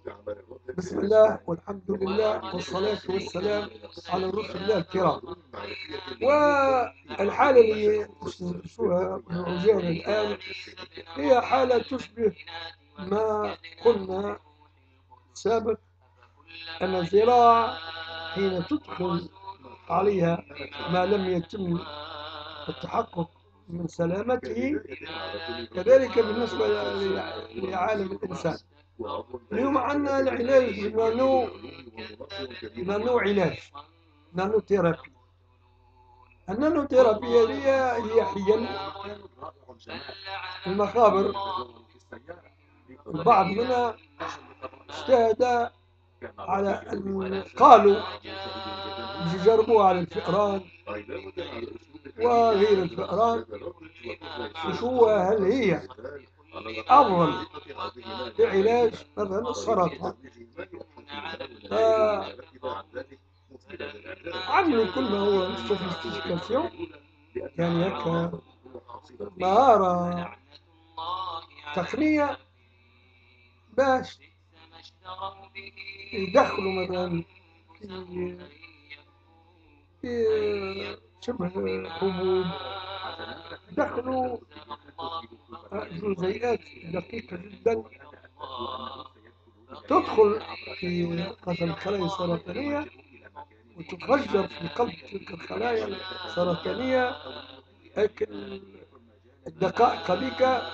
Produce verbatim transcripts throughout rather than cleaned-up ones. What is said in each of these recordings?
بسم الله والحمد لله والصلاة والسلام على رسل الله الكرام. والحالة اللي تشوفها من عجالة الآن هي حالة تشبه ما قلنا سابق، أن الزراعة حين تدخل عليها ما لم يتم التحقق من سلامته، كذلك بالنسبة لعالم الإنسان. اليوم عندنا العلاج بالنانو، نانو علاج نانو ثيرابي. النانو ثيرابي هي هي حيل المخابر، البعض منها اجتهد على أن قالوا يجربوها على الفئران وغير الفئران، شو هل هي أفضل لعلاج مثلا السرطان. عملوا كل ما هو سوفيستيكاسيون، يعني هكا مهارة تقنية، باش يدخلوا مثلا في في شبه حبوب، يدخلوا جزيئات دقيقة جدا تدخل في مثلا الخلايا السرطانية وتتفجر في قلب تلك الخلايا السرطانية. لكن الدقائق هذيك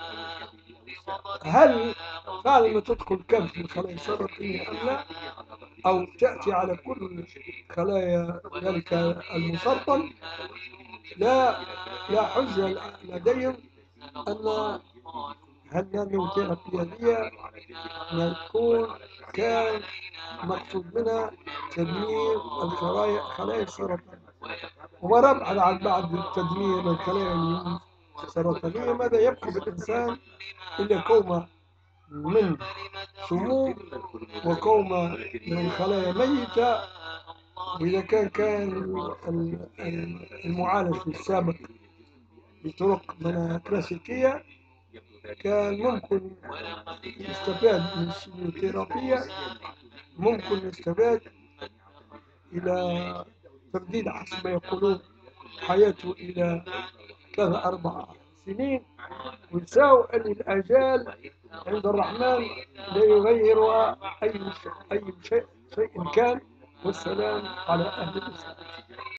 هل فعلا تدخل كم في الخلايا السرطانية أم لا، أو تأتي على كل خلايا ذلك المسرطن؟ لا لا حجة لديهم أن النانو ثيرابي هذه تكون كان مقصود منها تدمير الخلايا خلايا السرطان. وربعا عن بعد تدمير الخلايا السرطانية ماذا يبقى بالإنسان إلا كومة من سموم وكومة من خلايا ميتة. وإذا كان كان المعالج السابق بطرق من كلاسيكية، كان ممكن يستفاد من السيميوثيرابية، ممكن يستفاد إلى تمديد حسب ما يقولون حياته إلى ثلاثة أربع سنين. ويساوي أن الآجال عند الرحمن لا يغيرها أي شيء أي شيء شيء كان. والسلام على أهل الإسلام.